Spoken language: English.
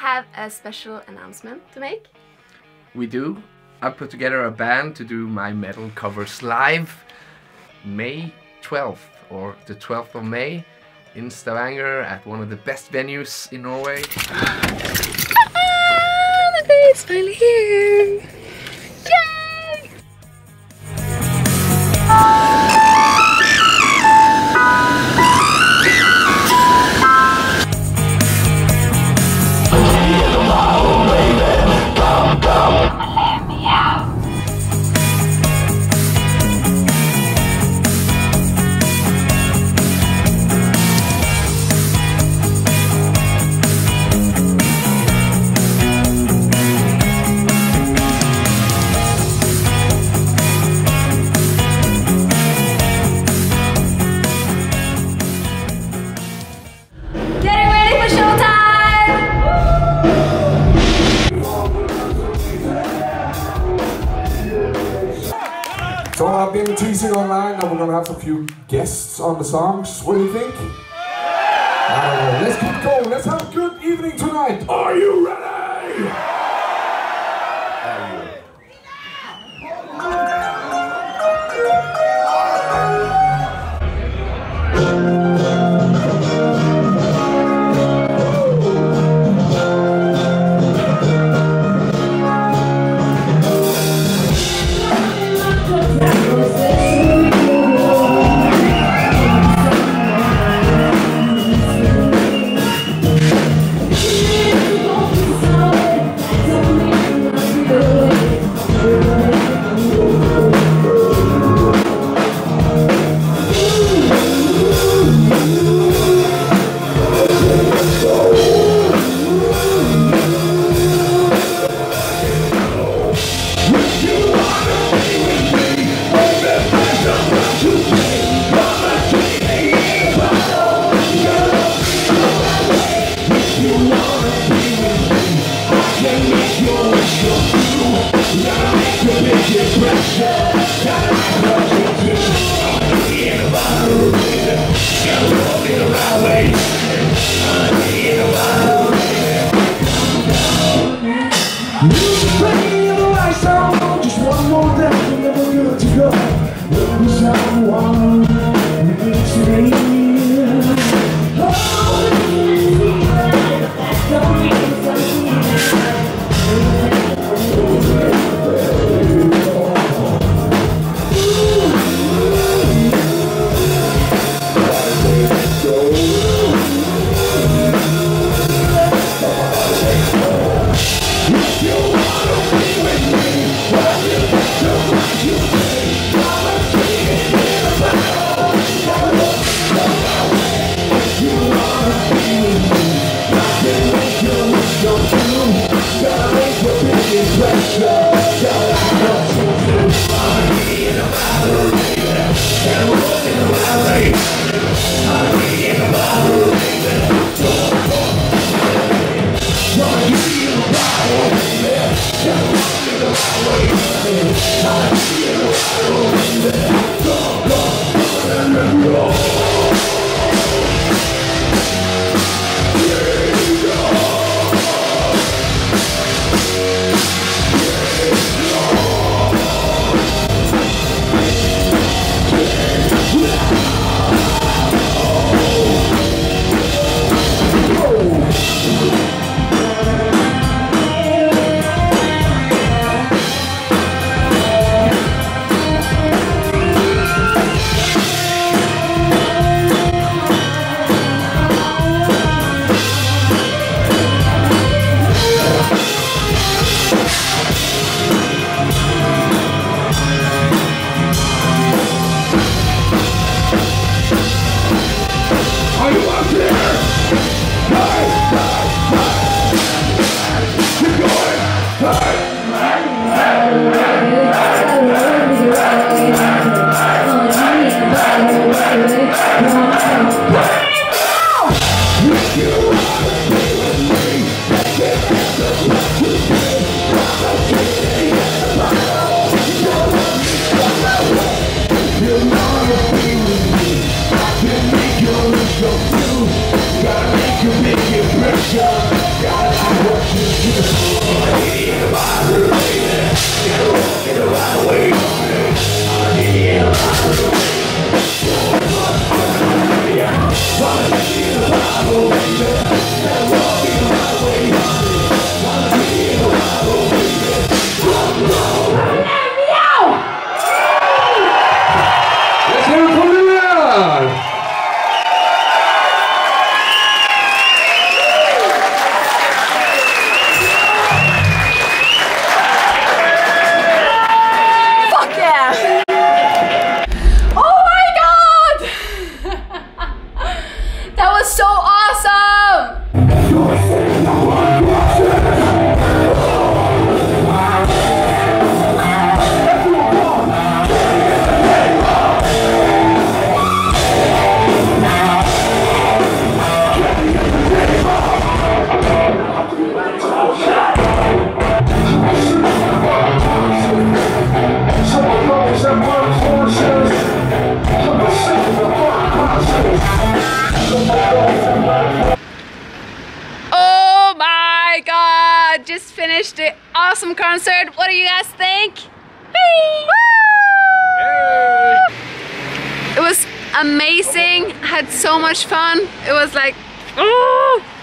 have a special announcement to make. We do. I put together a band to do my metal covers live May 12th or the 12th of May in Stavanger at one of the best venues in Norway. The day is finally here! Yay! So I've been teasing online that we're going to have a few guests on the songs. What do you think? Let's keep going. Let's have a good evening tonight. Are you ready? Just one more day, never good to go. Lose someone, finished the awesome concert. What do you guys think? It was amazing. I had so much fun. It was like, oh!